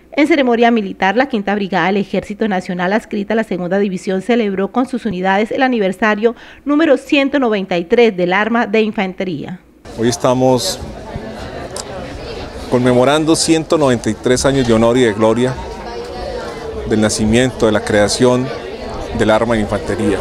En ceremonia militar, la Quinta Brigada del Ejército Nacional, adscrita a la Segunda División, celebró con sus unidades el aniversario número 193 del Arma de Infantería. Hoy estamos conmemorando 193 años de honor y de gloria del nacimiento, de la creación del Arma de Infantería.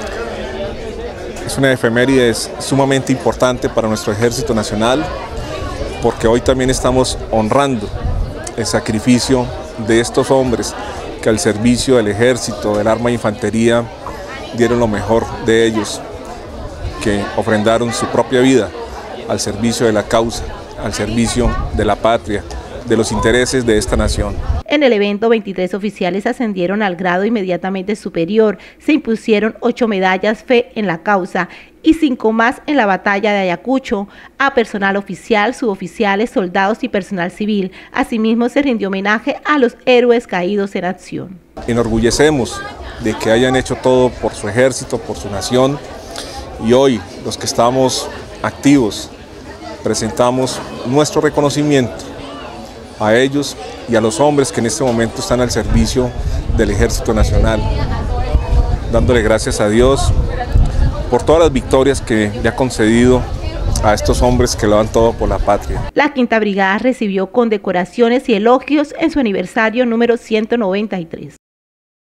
Es una efeméride sumamente importante para nuestro Ejército Nacional, porque hoy también estamos honrando el sacrificio de estos hombres que al servicio del Ejército, del Arma de Infantería, dieron lo mejor de ellos, que ofrendaron su propia vida al servicio de la causa, al servicio de la patria, de los intereses de esta nación. En el evento, 23 oficiales ascendieron al grado inmediatamente superior. Se impusieron 8 medallas Fe en la Causa y 5 más en la batalla de Ayacucho a personal oficial, suboficiales, soldados y personal civil. Asimismo, se rindió homenaje a los héroes caídos en acción. Enorgullecemos de que hayan hecho todo por su ejército, por su nación, y hoy los que estamos activos presentamos nuestro reconocimiento a ellos y a los hombres que en este momento están al servicio del Ejército Nacional, dándole gracias a Dios por todas las victorias que le ha concedido a estos hombres que lo dan todo por la patria. La Quinta Brigada recibió condecoraciones y elogios en su aniversario número 193.